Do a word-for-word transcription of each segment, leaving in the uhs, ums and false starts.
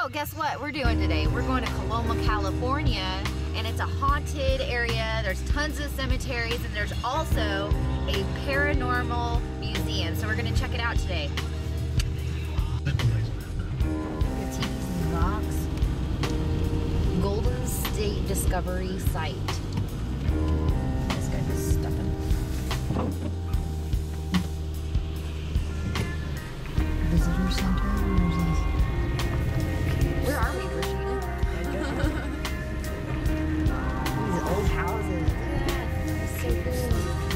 guess what we're doing today? We're going to Coloma, California, and it's a haunted area. There's tons of cemeteries, and there's also a paranormal museum. So we're gonna check it out today. The T V's in the box. Golden State Discovery Site. This guy is stuffing. Visitor center. Where's this? Where are we, Rashida? These old houses. Yeah, it's so cool.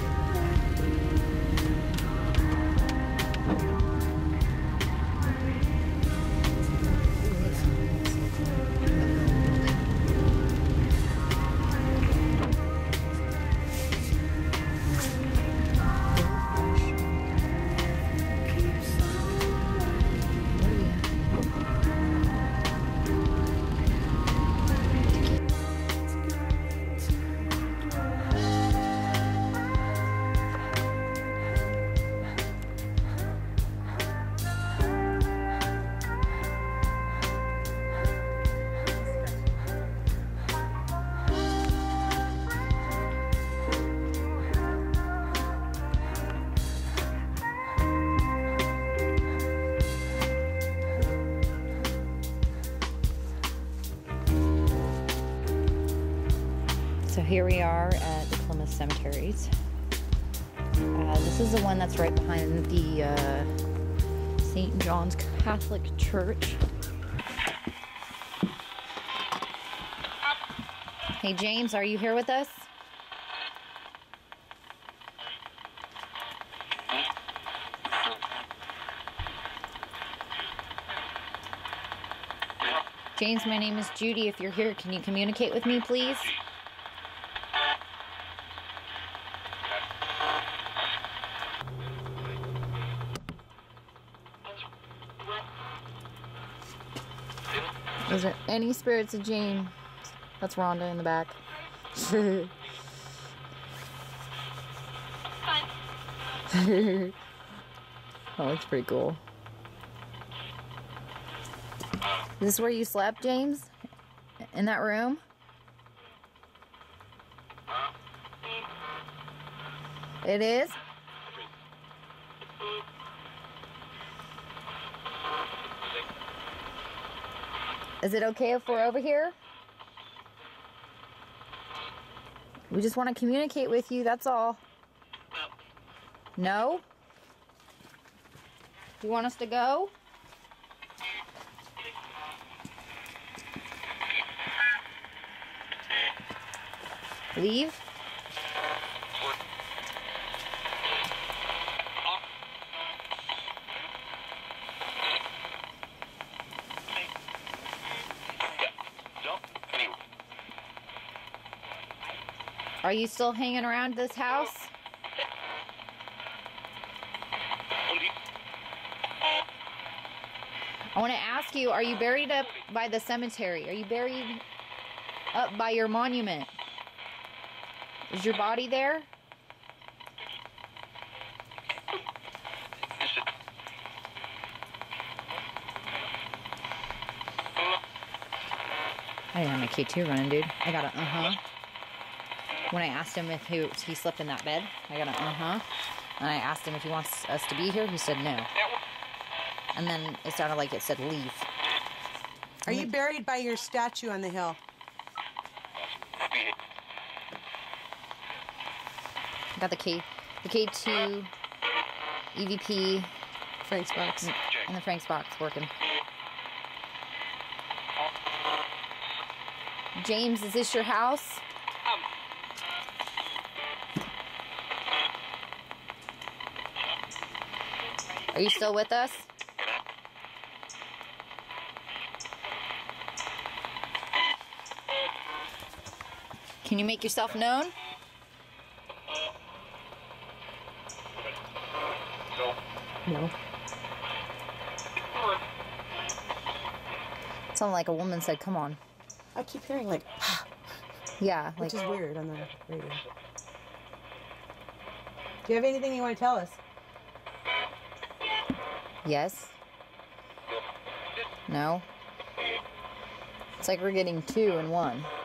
So here we are at the Coloma cemeteries. Uh, this is the one that's right behind the uh, Saint John's Catholic Church. Hey James, are you here with us? James, my name is Judy. If you're here, can you communicate with me, please? Is there any spirits of James? That's Rhonda in the back. That looks pretty cool. Is this where you slept, James? In that room? It is? Is it okay if we're over here? We just want to communicate with you, that's all. No? Do you want us to go? Leave? Are you still hanging around this house? I want to ask you, are you buried up by the cemetery? Are you buried up by your monument? Is your body there? I didn't have my K two running, dude. I got a uh-huh. When I asked him if he, he slept in that bed, I got an uh-huh. And I asked him if he wants us to be here. He said no. And then it sounded like it said leave. Are you buried by your statue on the hill? I got the K, the K two, E V P, Frank's box. and the Frank's box working. James, is this your house? Are you still with us? Can you make yourself known? No. Sounded like a woman said, come on. I keep hearing like, yeah, like, which is weird on the radio. Do you have anything you want to tell us? yes. No. It's like we're getting two in one.